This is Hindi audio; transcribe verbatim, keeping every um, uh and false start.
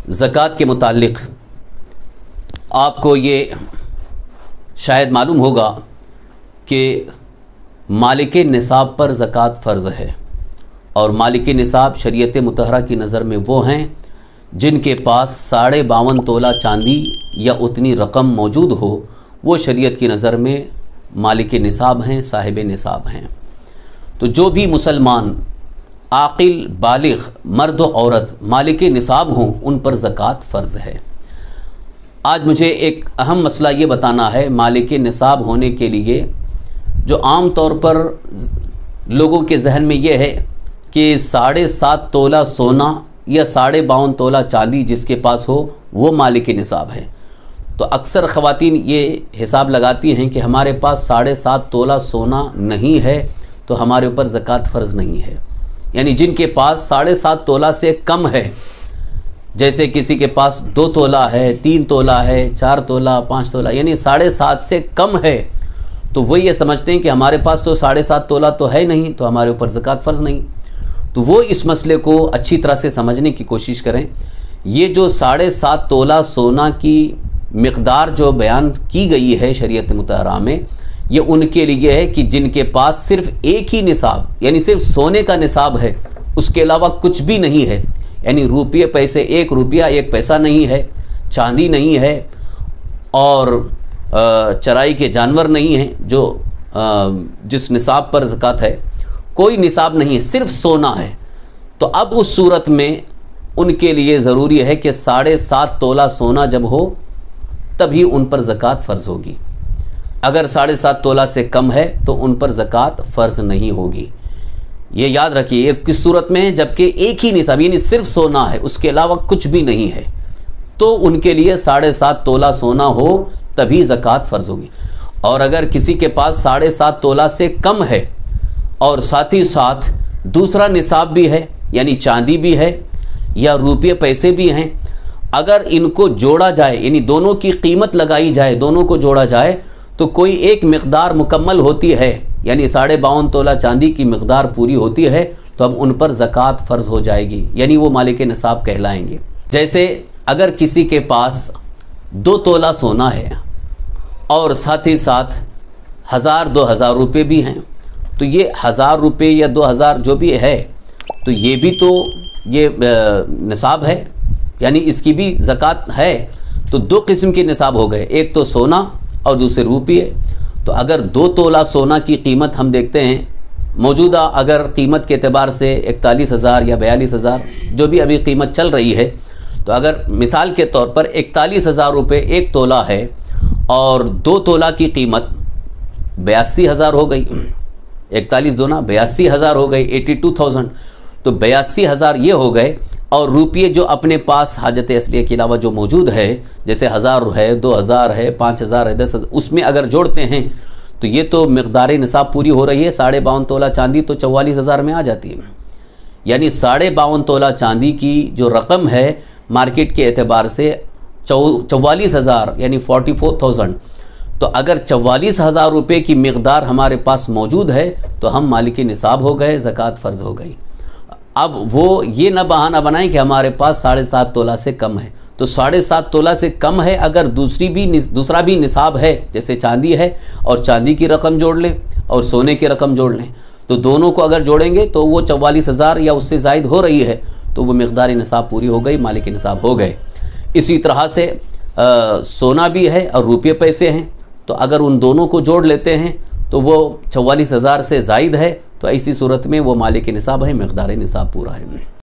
ज़कात के मुताल्लिक़ आपको ये शायद मालूम होगा कि मालिक निसाब पर ज़कात फ़र्ज़ है और मालिक निसाब शरीयत मुतहरा की नज़र में वो हैं जिनके पास साढ़े बावन तोला चांदी या उतनी रकम मौजूद हो, वो शरीयत की नज़र में मालिक निसाब हैं, साहिब निसाब हैं। तो जो भी मुसलमान आकिल बालिग़ मर्द व औरत मालिक निसाब हों उन पर ज़कात फ़र्ज़ है। आज मुझे एक अहम मसला ये बताना है, मालिक निसाब होने के लिए जो आम तौर पर लोगों के जहन में ये है कि साढ़े सात तोला सोना या साढ़े बावन तोला चांदी जिसके पास हो वो मालिक निसाब है। तो अक्सर ख़वातीन ये हिसाब लगाती हैं कि हमारे पास साढ़े सात तोला सोना नहीं है तो हमारे ऊपर ज़कात फ़र्ज़ नहीं है। यानी जिनके पास साढ़े सात तोला से कम है, जैसे किसी के पास दो तोला है, तीन तोला है, चार तोला, पाँच तोला, यानी साढ़े सात से कम है, तो वो ये समझते हैं कि हमारे पास तो साढ़े सात तोला तो है नहीं तो हमारे ऊपर ज़कात फ़र्ज़ नहीं। तो वो इस मसले को अच्छी तरह से समझने की कोशिश करें। ये जो साढ़े सात तोला सोना की मिक़दार जो बयान की गई है शरीयत मुतहरा में, ये उनके लिए है कि जिनके पास सिर्फ़ एक ही निसाब यानी सिर्फ सोने का निसाब है, उसके अलावा कुछ भी नहीं है, यानी रुपये पैसे एक रुपया एक पैसा नहीं है, चांदी नहीं है और चराई के जानवर नहीं हैं जो जिस निसाब पर ज़कात है, कोई निसाब नहीं है, सिर्फ सोना है। तो अब उस सूरत में उनके लिए ज़रूरी है कि साढ़े सात तोला सोना जब हो तभी उन पर ज़कात फ़र्ज़ होगी। अगर साढ़े सात तोला से कम है तो उन पर ज़कात फ़र्ज़ नहीं होगी। ये याद रखिए, ये किस सूरत में है, जबकि एक ही निसाब यानी सिर्फ सोना है, उसके अलावा कुछ भी नहीं है, तो उनके लिए साढ़े सात तोला सोना हो तभी ज़कात फ़र्ज़ होगी। और अगर किसी के पास साढ़े सात तोला से कम है और साथ ही साथ दूसरा निसाब भी है यानी चांदी भी है या रुपये पैसे भी हैं, अगर इनको जोड़ा जाए यानी दोनों की कीमत लगाई जाए, दोनों को जोड़ा जाए तो कोई एक मिक़दार मुकम्मल होती है, यानी साढ़े बावन तोला चांदी की मिक़दार पूरी होती है, तो अब उन पर ज़कात फ़र्ज़ हो जाएगी, यानी वो मालिक निसाब कहलाएंगे। जैसे अगर किसी के पास दो तोला सोना है और साथ ही साथ हज़ार दो हज़ार रुपये भी हैं, तो ये हज़ार रुपये या दो हज़ार जो भी है तो ये भी तो ये निसाब है, यानी इसकी भी ज़कात है। तो दो किस्म के निसाब हो गए, एक तो सोना और दूसरे रुपये। तो अगर दो तोला सोना की कीमत हम देखते हैं मौजूदा, अगर कीमत के एतबार से इकतालीस हज़ार या बयालीस हज़ार जो भी अभी कीमत चल रही है, तो अगर मिसाल के तौर पर इकतालीस हज़ार रुपये एक तोला है और दो तोला की कीमत बयासी हज़ार हो गई, इकतालीस दोना बयासी हज़ार हो गई, एटी टू थाउजेंड, तो बयासी हज़ार ये हो गए। और रुपये जो अपने पास हाजत असलिया के अलावा जो मौजूद है, जैसे हज़ार है, दो हज़ार है, पाँच हज़ार है, दस हज़ार, उसमें अगर जोड़ते हैं तो ये तो मिक़दार निसाब पूरी हो रही है। साढ़े बावन तोला चांदी तो चौवालीस हज़ार में आ जाती है, यानी साढ़े बावन तोला चांदी की जो रकम है मार्केट के एतबार से चौ चौवालीस हज़ार यानी फोर्टी फोर थाउजेंड। तो अगर चौवालीस हज़ार रुपये की मिक़दार हमारे पास मौजूद है तो हम मालिक निसाब हो गए, ज़कात फ़र्ज़ हो गई। अब वो ये न बहाना बनाएं कि हमारे पास साढ़े सात तोला से कम है, तो साढ़े सात तोला से कम है, अगर दूसरी भी दूसरा भी निसाब है, जैसे चांदी है और चांदी की रकम जोड़ लें और सोने की रकम जोड़ लें, तो दोनों को अगर जोड़ेंगे तो वो चौवालीस हज़ार या उससे ज़ायद हो रही है, तो वो मिक़दार निसाब पूरी हो गई, मालिक निसाब हो गए। इसी तरह से आ, सोना भी है और रुपये पैसे हैं, तो अगर उन दोनों को जोड़ लेते हैं तो वो चौवालीस हज़ार से ज़ायद है, तो ऐसी सूरत में वो मालिक निसाब है, मिक़दार निसाब पूरा है।